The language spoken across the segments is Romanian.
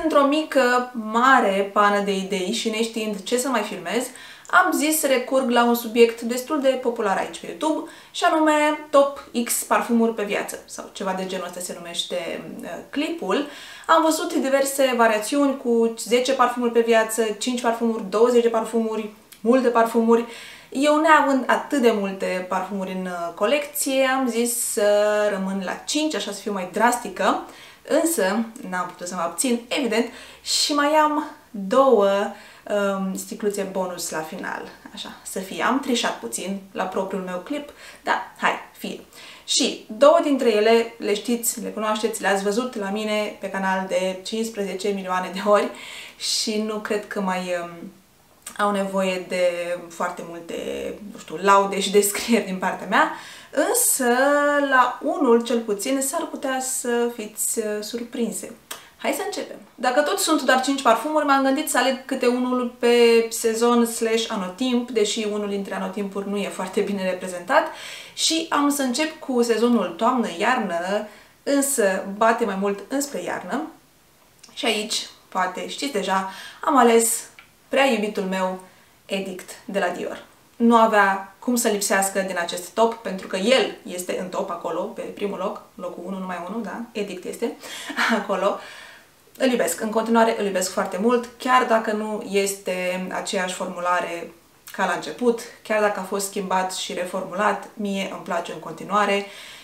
într-o mică, mare pană de idei și neștiind ce să mai filmez, am zis să recurg la un subiect destul de popular aici pe YouTube, și anume Top X parfumuri pe viață, sau ceva de genul ăsta se numește clipul. Am văzut diverse variațiuni cu 10 parfumuri pe viață, 5 parfumuri, 20 de parfumuri, multe parfumuri. Eu, neavând atât de multe parfumuri în colecție, am zis să rămân la 5, așa să fiu mai drastică, însă n-am putut să mă abțin, evident, și mai am două sticluțe bonus la final, așa, să fie. Am trișat puțin la propriul meu clip, dar hai, fie. Și două dintre ele, le știți, le cunoașteți, le-ați văzut la mine pe canal de 15 milioane de ori și nu cred că mai au nevoie de foarte multe, nu știu, laude și descrieri din partea mea, însă la unul cel puțin s-ar putea să fiți surprinse. Hai să începem! Dacă tot sunt doar 5 parfumuri, m-am gândit să aleg câte unul pe sezon/anotimp, deși unul dintre anotimpuri nu e foarte bine reprezentat, și am să încep cu sezonul toamnă-iarnă, însă bate mai mult înspre iarnă. Și aici, poate știți deja, am ales prea iubitul meu Edict de la Dior. Nu avea cum să lipsească din acest top, pentru că el este în top acolo, pe primul loc, locul 1, numai 1, da, Edict este acolo. Îl iubesc, în continuare îl iubesc foarte mult, chiar dacă nu este aceeași formulare ca la început, chiar dacă a fost schimbat și reformulat, mie îmi place în continuare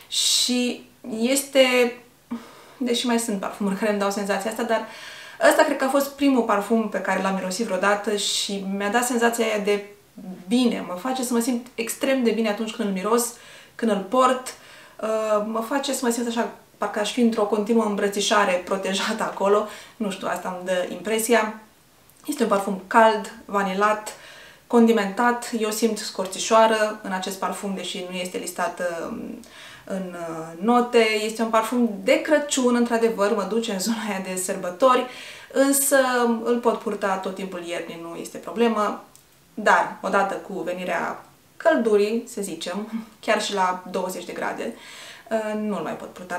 și este, deși mai sunt parfumuri care îmi dau senzația asta, dar ăsta cred că a fost primul parfum pe care l-am mirosit vreodată și mi-a dat senzația aia de bine, mă face să mă simt extrem de bine atunci când îl miros, când îl port, mă face să mă simt așa, parcă aș fi într-o continuă îmbrățișare protejată acolo, nu știu, asta îmi dă impresia. Este un parfum cald, vanilat, condimentat, eu simt scorțișoară în acest parfum, deși nu este listat în note. Este un parfum de Crăciun, într-adevăr, mă duce în zona aia de sărbători, însă îl pot purta tot timpul iernii, nu este problemă, dar odată cu venirea căldurii, să zicem, chiar și la 20 de grade, nu-l mai pot purta,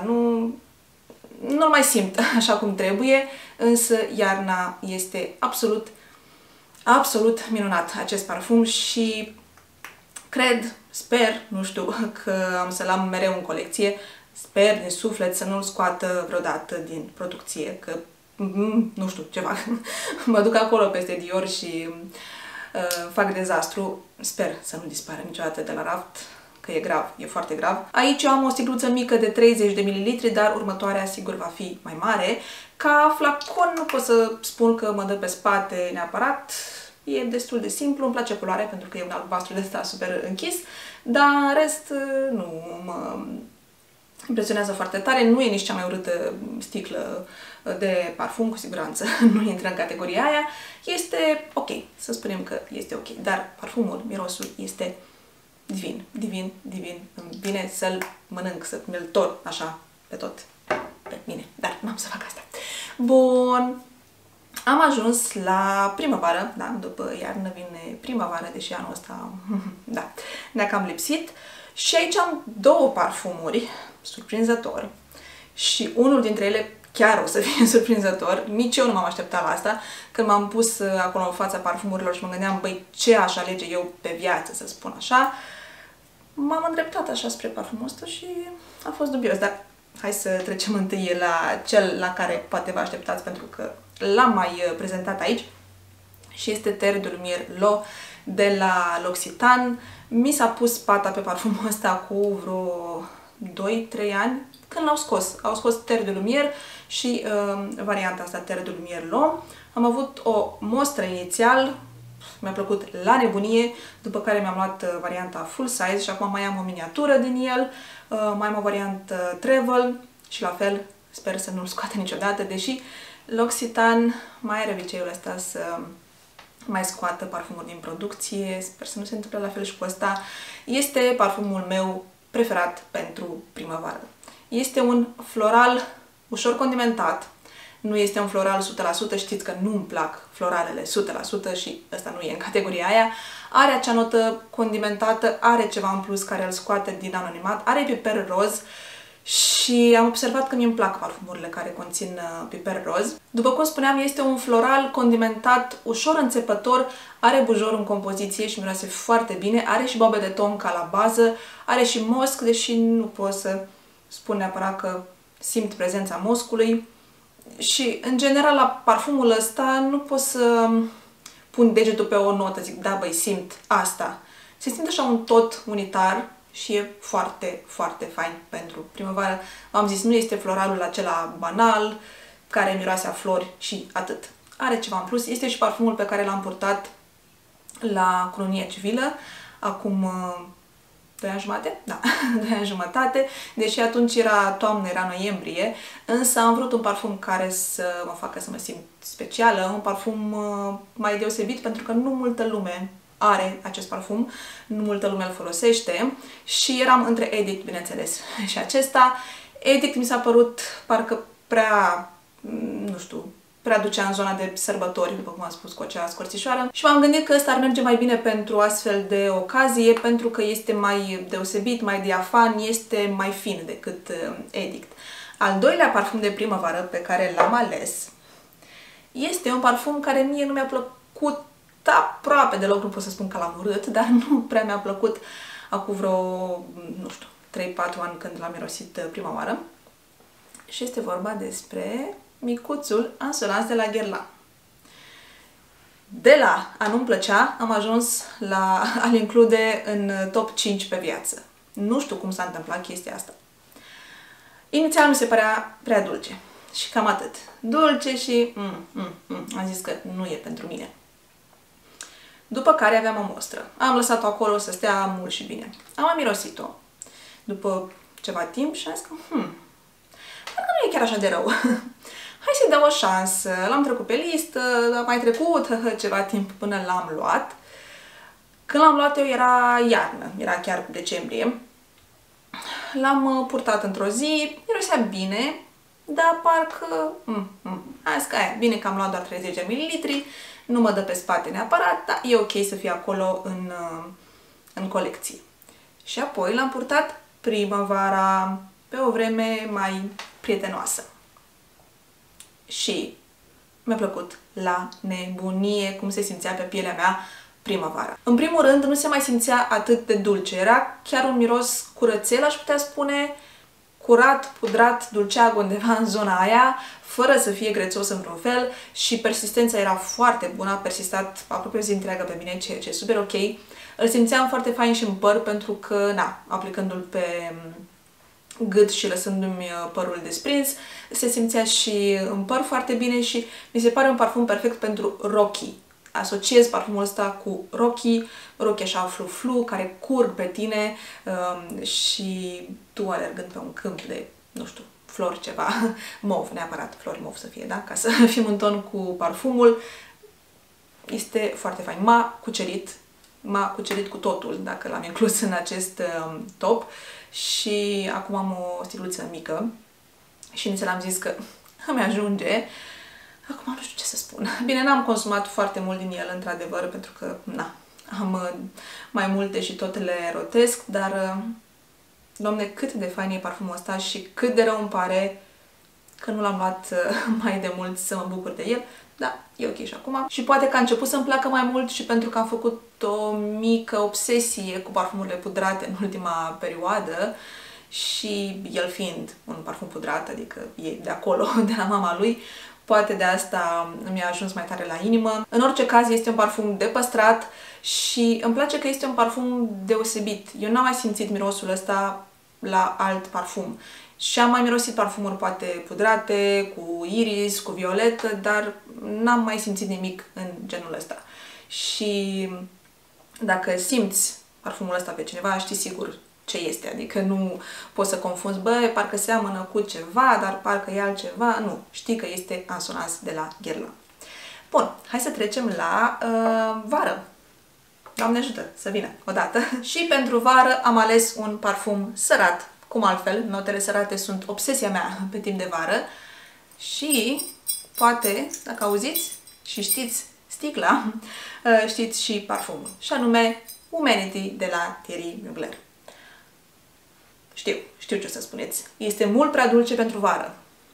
nu-l mai simt așa cum trebuie, însă iarna este absolut minunat acest parfum și cred, sper, nu știu, că am să-l am mereu în colecție, sper din suflet să nu-l scoată vreodată din producție, că nu știu, ceva, mă duc acolo peste Dior și fac dezastru, sper să nu dispară niciodată de la raft, că e grav, e foarte grav. Aici eu am o sticluță mică de 30 de ml, dar următoarea sigur va fi mai mare. Ca flacon nu pot să spun că mă dă pe spate neapărat, e destul de simplu, îmi place culoarea pentru că e un albastru de ăsta super închis, dar în rest nu mă impresionează foarte tare, nu e nici cea mai urâtă sticlă de parfum, cu siguranță nu intră în categoria aia, este ok, să spunem că este ok, dar parfumul, mirosul este divin, divin, divin, îmi vine să-l mănânc, să mi-l tor așa pe tot, pe mine, dar n-am să fac asta. Bun, am ajuns la primăvară, da, după iarnă vine primăvară, deși anul ăsta, da, ne-a cam lipsit. Și aici am două parfumuri, surprinzător, și unul dintre ele chiar o să fie surprinzător. Nici eu nu m-am așteptat la asta. Când m-am pus acolo în fața parfumurilor și mă gândeam, băi, ce aș alege eu pe viață, să spun așa, m-am îndreptat așa spre parfumul ăsta și a fost dubios, dar hai să trecem întâi la cel la care poate vă așteptați, pentru că l-am mai prezentat aici și este Terre de Lumière L'Eau de la L'Occitane. Mi s-a pus pata pe parfumul ăsta cu vreo 2-3 ani, când l-au scos. Au scos Terre de Lumière și varianta asta, Terre de Lumière L'Eau. Am avut o mostră inițial, mi-a plăcut la nebunie, după care mi-am luat varianta full size și acum mai am o miniatură din el, mai am o variantă travel și la fel sper să nu-l scoată niciodată, deși L'Occitane mai are obiceiul ăsta să mai scoată parfumuri din producție, sper să nu se întâmple la fel și cu ăsta. Este parfumul meu preferat pentru primăvară. Este un floral ușor condimentat, nu este un floral 100%, știți că nu îmi plac floralele 100% și ăsta nu e în categoria aia. Are acea notă condimentată, are ceva în plus care îl scoate din anonimat, are piper roz și am observat că mi-mi plac parfumurile care conțin piper roz. După cum spuneam, este un floral condimentat, ușor înțepător, are bujor în compoziție și miroase foarte bine, are și boabe de tonka la bază, are și mosc, deși nu pot să spun neapărat că simt prezența moscului. Și, în general, la parfumul ăsta nu pot să pun degetul pe o notă, zic, da, băi, simt asta. Se simte așa un tot unitar și e foarte, foarte fain pentru primăvară. V-am zis, nu este floralul acela banal, care miroase a flori și atât. Are ceva în plus. Este și parfumul pe care l-am purtat la cununia civilă, acum 2 ani jumate? Da, 2 ani jumătate, deși atunci era toamnă, era noiembrie, însă am vrut un parfum care să mă facă să mă simt specială, un parfum mai deosebit, pentru că nu multă lume are acest parfum, nu multă lume îl folosește și eram între Edict, bineînțeles, și acesta. Edict mi s-a părut parcă prea, nu știu, prea ducea în zona de sărbători, după cum am spus, cu acea scorțișoară. Și m-am gândit că ăsta ar merge mai bine pentru astfel de ocazie, pentru că este mai deosebit, mai diafan, este mai fin decât Edict. Al doilea parfum de primăvară pe care l-am ales este un parfum care mie nu mi-a plăcut aproape deloc, nu pot să spun că l-am urât, dar nu prea mi-a plăcut acum vreo, nu știu, 3-4 ani când l-am mirosit prima oară. Și este vorba despre micuțul Insolence de la Guerlain. De la a nu-mi plăcea, am ajuns la a-l include în top 5 pe viață. Nu știu cum s-a întâmplat chestia asta. Inițial mi se părea prea dulce. Și cam atât. Dulce și am zis că nu e pentru mine. După care aveam o mostră. Am lăsat-o acolo să stea mult și bine. Am mai mirosit-o după ceva timp și am zis că parcă nu e chiar așa de rău. Hai să-i dau o șansă. L-am trecut pe listă, a mai trecut ceva timp până l-am luat. Când l-am luat eu era iarnă, era chiar decembrie. L-am purtat într-o zi, mirosea bine, dar parcă... Hai că aia, bine că am luat doar 30 de ml, nu mă dă pe spate neapărat, dar e ok să fie acolo în colecție. Și apoi l-am purtat primăvara, pe o vreme mai prietenoasă. Și mi-a plăcut la nebunie cum se simțea pe pielea mea primăvara. În primul rând, nu se mai simțea atât de dulce. Era chiar un miros curățel, aș putea spune, curat, pudrat, dulceag undeva în zona aia, fără să fie grețos în vreun fel și persistența era foarte bună, a persistat aproape o zi întreagă pe mine, ceea ce e super ok. Îl simțeam foarte fain și în păr pentru că, na, aplicându-l pe gât și lăsându-mi părul desprins, se simțea și în păr foarte bine și mi se pare un parfum perfect pentru rochii. Asociez parfumul ăsta cu rochii așa flu-flu, care curg pe tine și tu alergând pe un câmp de, nu știu, flori ceva, mov, neapărat flori mov să fie, da? Ca să fim în ton cu parfumul. Este foarte fain. M-a cucerit cu totul, dacă l-am inclus în acest top. Și acum am o stiluță mică și inițial am zis că îmi ajunge. Acum nu știu ce să spun. Bine, n-am consumat foarte mult din el, într-adevăr, pentru că, na, am mai multe și tot le rotesc, dar, Doamne, cât de fain e parfumul ăsta și cât de rău îmi pare că nu l-am luat mai de mult să mă bucur de el. Da, e ok și acum. Și poate că a început să-mi placă mai mult și pentru că am făcut o mică obsesie cu parfumurile pudrate în ultima perioadă și el fiind un parfum pudrat, adică e de acolo, de la mama lui, poate de asta mi-a ajuns mai tare la inimă. În orice caz, este un parfum de păstrat și îmi place că este un parfum deosebit. Eu n-am mai simțit mirosul ăsta la alt parfum. Și am mai mirosit parfumuri poate pudrate, cu iris, cu violetă, dar n-am mai simțit nimic în genul ăsta. Și dacă simți parfumul ăsta pe cineva, știi sigur ce este, adică nu poți să confunzi, bă, parcă seamănă cu ceva, dar parcă e altceva, nu, știi că este Insolence de la Guerlain. Bun, hai să trecem la vară. Doamne ajută să vină odată. Și pentru vară am ales un parfum sărat, cum altfel, notele sărate sunt obsesia mea pe timp de vară și poate, dacă auziți și știți sticla, știți și parfumul, și anume Humanity de la Thierry Mugler. Știu ce o să spuneți. Este mult prea dulce pentru vară.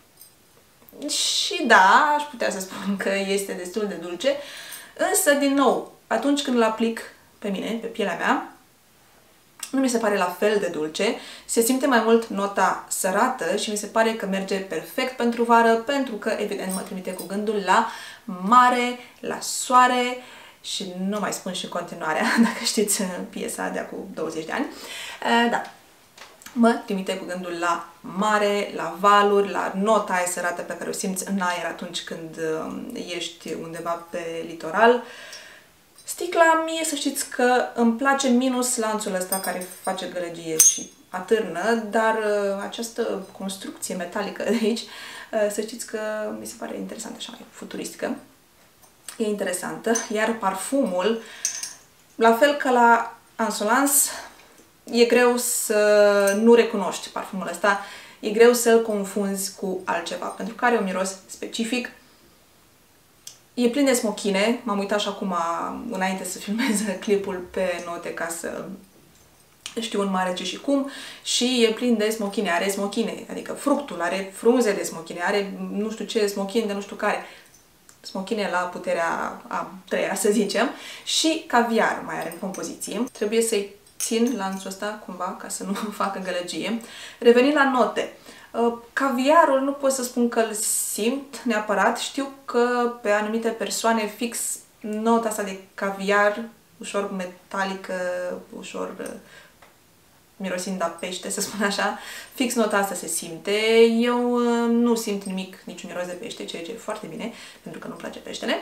Și da, aș putea să spun că este destul de dulce, însă, din nou, atunci când îl aplic pe mine, pe pielea mea, nu mi se pare la fel de dulce, se simte mai mult nota sărată și mi se pare că merge perfect pentru vară, pentru că, evident, mă trimite cu gândul la mare, la soare și nu mai spun și continuarea, dacă știți piesa de acum 20 de ani. Da, mă trimite cu gândul la mare, la valuri, la nota aia sărată pe care o simți în aer atunci când ești undeva pe litoral. Sticla, mie să știți că îmi place minus lanțul ăsta care face gălăgie și atârnă, dar această construcție metalică de aici, să știți că mi se pare interesantă, așa mai futuristică. E interesantă, iar parfumul, la fel ca la Insolence, e greu să nu recunoști parfumul ăsta, e greu să-l confunzi cu altceva, pentru că are un miros specific. E plin de smochine, m-am uitat și acum înainte să filmez clipul pe note ca să știu în mare ce și cum, și e plin de smochine, are smochine, adică fructul, are frunze de smochine, are nu știu ce smochine de nu știu care, smochine la puterea a treia, să zicem, și caviar mai are în compoziție. Trebuie să-i țin lanțul ăsta cumva ca să nu facă gălăgie. Revenind la note, caviarul nu pot să spun că îl simt neapărat, știu că pe anumite persoane fix nota asta de caviar, ușor metalică, ușor mirosind a pește, să spun așa, fix nota asta se simte. Eu nu simt nimic, niciun miros de pește, ceea ce e foarte bine, pentru că nu-mi place peștele.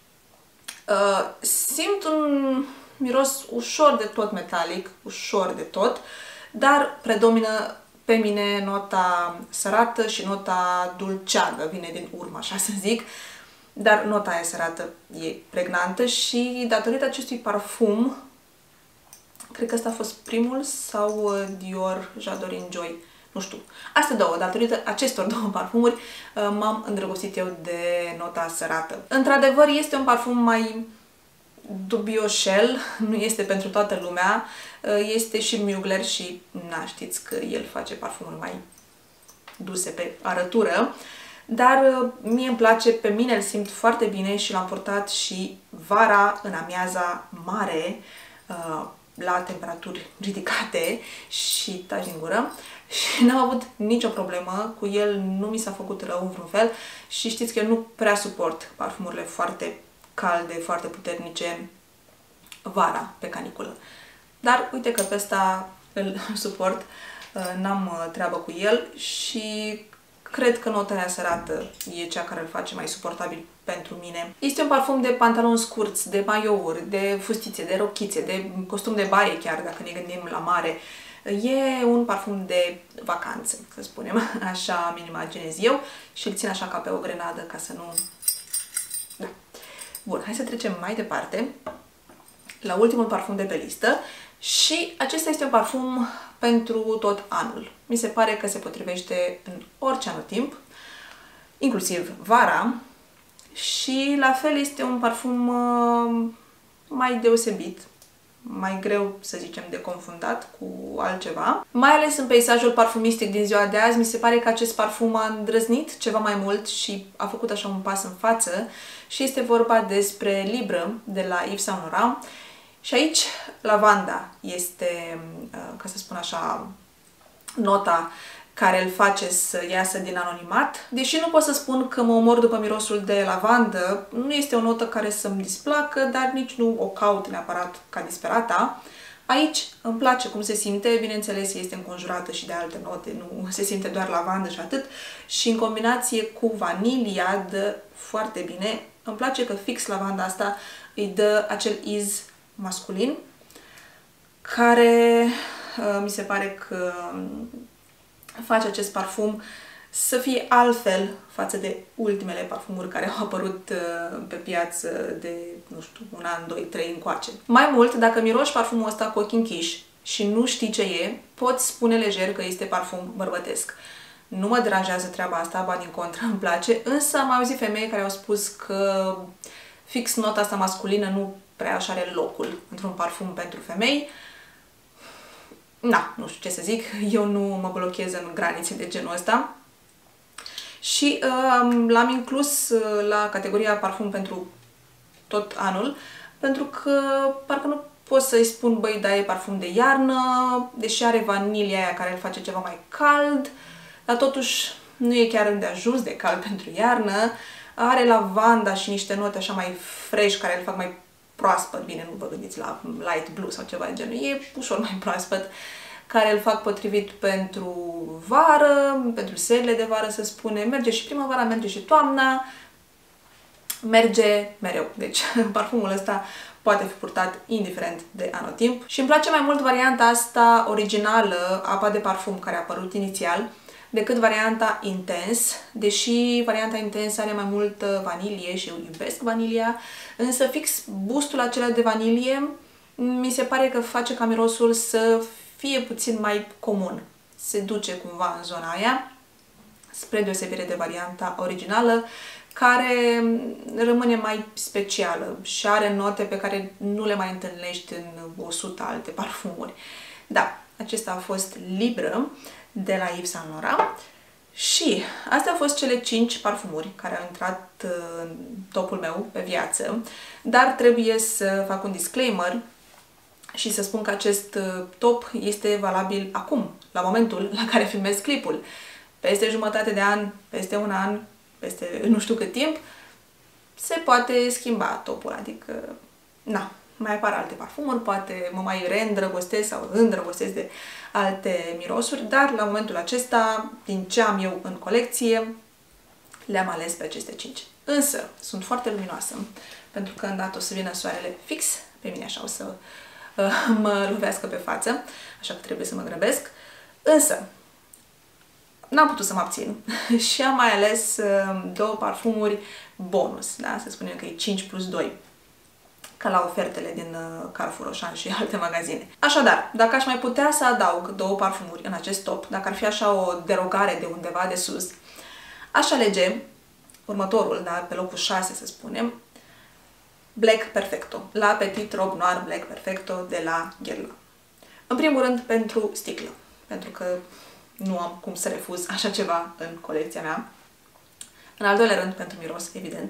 Simt un miros ușor de tot metalic, ușor de tot, dar predomină pe mine nota sărată și nota dulceagă, vine din urmă, așa să zic, dar nota aia sărată e pregnantă și datorită acestui parfum, cred că ăsta a fost primul sau Dior J'adore Enjoy, nu știu. Astea două, datorită acestor două parfumuri, m-am îndrăgostit eu de nota sărată. Într-adevăr, este un parfum mai dubioșel, nu este pentru toată lumea, este și Mugler și, na, știți că el face parfumuri mai duse pe arătură, dar mie îmi place, pe mine îl simt foarte bine și l-am purtat și vara în amiaza mare, la temperaturi ridicate și taci din gură și n-am avut nicio problemă cu el, nu mi s-a făcut rău în vreun fel și știți că eu nu prea suport parfumurile foarte calde, foarte puternice vara, pe caniculă. Dar uite că pe ăsta îl suport, n-am treabă cu el și cred că nota aia sărată e cea care îl face mai suportabil pentru mine. Este un parfum de pantaloni scurți, de maiouri, de fustițe, de rochițe, de costum de baie chiar, dacă ne gândim la mare. E un parfum de vacanță, să spunem, așa mi-l imaginez eu și îl țin așa ca pe o grenadă, ca să nu... Da. Bun, hai să trecem mai departe la ultimul parfum de pe listă și acesta este un parfum pentru tot anul. Mi se pare că se potrivește în orice anotimp, inclusiv vara, și la fel este un parfum mai deosebit, mai greu, să zicem, de confundat cu altceva. Mai ales în peisajul parfumistic din ziua de azi, mi se pare că acest parfum a îndrăznit ceva mai mult și a făcut așa un pas în față și este vorba despre Libre de la Yves Saint Laurent. Și aici lavanda este, ca să spun așa, nota care îl face să iasă din anonimat. Deși nu pot să spun că mă omor după mirosul de lavandă, nu este o notă care să-mi displacă, dar nici nu o caut neapărat ca disperata. Aici îmi place cum se simte, bineînțeles este înconjurată și de alte note, nu se simte doar lavandă și atât. Și în combinație cu vanilia dă foarte bine. Îmi place că fix lavanda asta îi dă acel iz masculin, care mi se pare că face acest parfum să fie altfel față de ultimele parfumuri care au apărut pe piață de, nu știu, un an, 2, 3 încoace. Mai mult, dacă miroși parfumul ăsta cu ochii închiși și nu știi ce e, poți spune lejer că este parfum bărbătesc. Nu mă deranjează treaba asta, ba din contră, îmi place, însă am auzit femei care au spus că fix nota asta masculină nu prea așa are locul într-un parfum pentru femei. na, nu știu ce să zic, eu nu mă blochez în granițe de genul ăsta. Și l-am inclus la categoria parfum pentru tot anul, pentru că parcă nu pot să-i spun, băi, da, e parfum de iarnă, deși are vanilia aia care îl face ceva mai cald, dar totuși nu e chiar îndeajuns de cald pentru iarnă. Are lavanda și niște note așa mai fresh care îl fac mai proaspăt. Bine, nu vă gândiți la light blue sau ceva de genul, e ușor mai proaspăt, care îl fac potrivit pentru vară, pentru serile de vară, să spunem. Merge și primăvara, merge și toamna, merge mereu. Deci parfumul ăsta poate fi purtat indiferent de anotimp. Și îmi place mai mult varianta asta originală, apa de parfum, care a apărut inițial, decât varianta Intense, deși varianta Intense are mai mult vanilie și eu iubesc vanilia, însă fix gustul acela de vanilie mi se pare că face ca mirosul să fie puțin mai comun. Se duce cumva în zona aia, spre deosebire de varianta originală, care rămâne mai specială și are note pe care nu le mai întâlnești în 100 alte parfumuri. Da, acesta a fost Libre de la Yves Saint Laurent și astea au fost cele 5 parfumuri care au intrat în topul meu pe viață, dar trebuie să fac un disclaimer și să spun că acest top este valabil acum, la momentul la care filmez clipul. Peste jumătate de an, peste un an, peste nu știu cât timp, se poate schimba topul, adică, na, mai apar alte parfumuri, poate mă mai reîndrăgostesc sau îndrăgostesc de alte mirosuri, dar la momentul acesta, din ce am eu în colecție, le-am ales pe aceste 5. Însă, sunt foarte luminoasă, pentru că îndată o să vină soarele fix pe mine, așa o să mă lovească pe față, așa că trebuie să mă grăbesc. Însă, n-am putut să mă abțin și am mai ales 2 parfumuri bonus, da? Să spunem că e 5 plus 2, ca la ofertele din Carrefour, Auchan și alte magazine. Așadar, dacă aș mai putea să adaug 2 parfumuri în acest top, dacă ar fi așa o derogare de undeva de sus, aș alege următorul, da? Pe locul 6, să spunem, Black Perfecto, la Petit Robe Noir Black Perfecto de la Guerlain. În primul rând pentru sticlă, pentru că nu am cum să refuz așa ceva în colecția mea. În al doilea rând pentru miros, evident.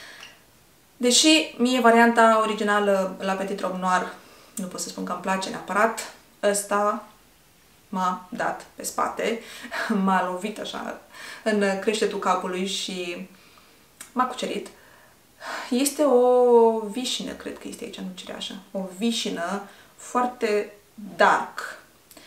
Deși mie varianta originală la Petit Robe Noir nu pot să spun că îmi place neapărat, ăsta m-a dat pe spate, m-a lovit așa în creștetul capului și m-a cucerit. Este o vișină, cred că este aici, nu cireașă, o vișină foarte dark,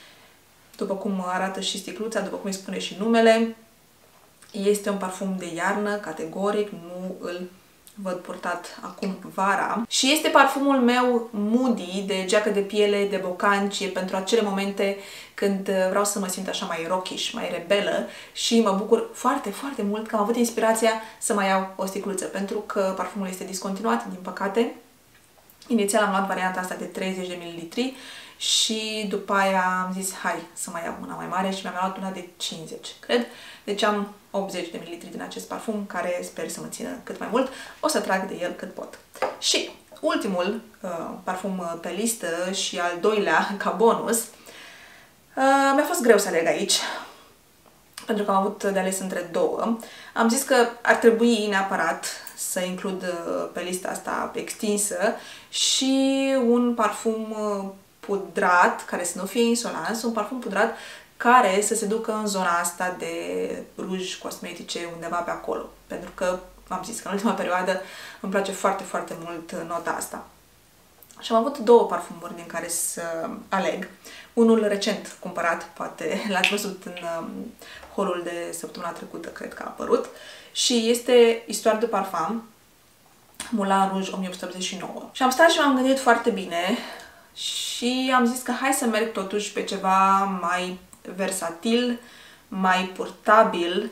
după cum arată și sticluța, după cum îi spune și numele. Este un parfum de iarnă, categoric, nu îl văd purtat acum vara. Și este parfumul meu moody, de geacă de piele, de bocanci, pentru acele momente când vreau să mă simt așa mai rockish, mai rebelă și mă bucur foarte, foarte mult că am avut inspirația să mai iau o sticluță, pentru că parfumul este discontinuat, din păcate. Inițial am luat varianta asta de 30 de ml și după aia am zis, hai să mai iau una mai mare și mi-am luat una de 50, cred. Deci am 80 de ml din acest parfum, care sper să mă țină cât mai mult. O să trag de el cât pot. Și ultimul parfum pe listă și al doilea ca bonus, mi-a fost greu să aleg aici, pentru că am avut de ales între 2. Am zis că ar trebui neapărat să includ pe lista asta extinsă și un parfum pudrat, care să nu fie insolans, un parfum pudrat care să se ducă în zona asta de ruji cosmetice, undeva pe acolo. Pentru că am zis că în ultima perioadă îmi place foarte, foarte mult nota asta. Și am avut 2 parfumuri din care să aleg. Unul recent cumpărat, poate l-ați văzut în haul de săptămâna trecută, cred că a apărut, și este Histoire de Parfum, Moulin Rouge 1889. Și am stat și m-am gândit foarte bine și am zis că hai să merg totuși pe ceva mai versatil, mai purtabil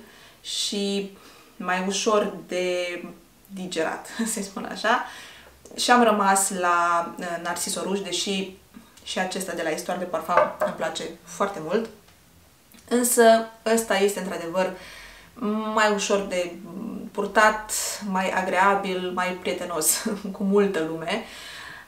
și mai ușor de digerat, să spun așa. Și am rămas la Narciso Rouge, deși și acesta de la Histoire de Parfum îmi place foarte mult. Însă ăsta este într-adevăr mai ușor de purtat, mai agreabil, mai prietenos cu multă lume.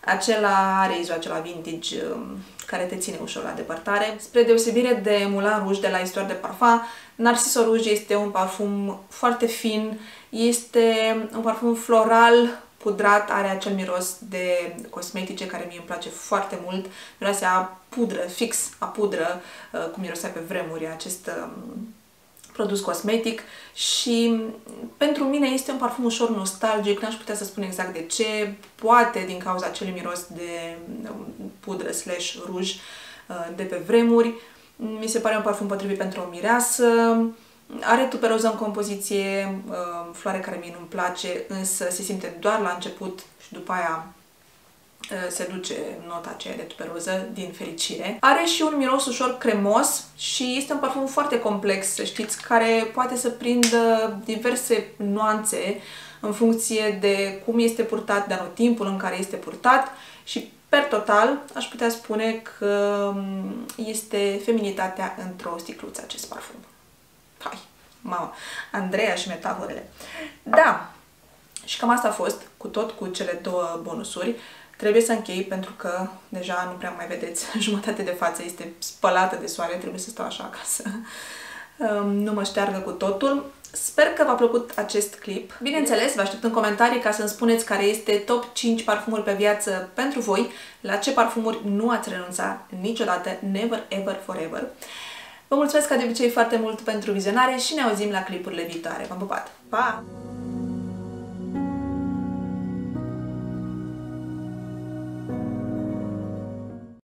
Acela are izul acela vintage care te ține ușor la depărtare. Spre deosebire de Moulin Rouge de la Histoire de Parfum, Narciso Rouge este un parfum foarte fin, este un parfum floral, pudrat, are acel miros de cosmetice care mie îmi place foarte mult. Miroase a pudră, fix a pudră, cum mirosea pe vremuri acest produs cosmetic și pentru mine este un parfum ușor nostalgic, n-aș putea să spun exact de ce, poate din cauza acelui miros de pudră slash ruj de pe vremuri. Mi se pare un parfum potrivit pentru o mireasă, are tuberoză în compoziție, floare care mie nu-mi place, însă se simte doar la început și după aia se duce nota aceea de tuberoză, din fericire. Are și un miros ușor cremos și este un parfum foarte complex, să știți, care poate să prindă diverse nuanțe în funcție de cum este purtat, de anotimpul în care este purtat și, per total, aș putea spune că este feminitatea într-o sticluță acest parfum. Hai, mama, Andreea și metaforele. Da, și cam asta a fost, cu cele două bonusuri. Trebuie să închei pentru că deja nu prea mai vedeți, jumătate de față este spălată de soare, trebuie să stau așa ca să nu mă șteargă cu totul. Sper că v-a plăcut acest clip. Bineînțeles, vă aștept în comentarii ca să-mi spuneți care este top 5 parfumuri pe viață pentru voi, la ce parfumuri nu ați renunțat niciodată, never, ever, forever. Vă mulțumesc ca de obicei foarte mult pentru vizionare și ne auzim la clipurile viitoare. V-am pupat! Pa!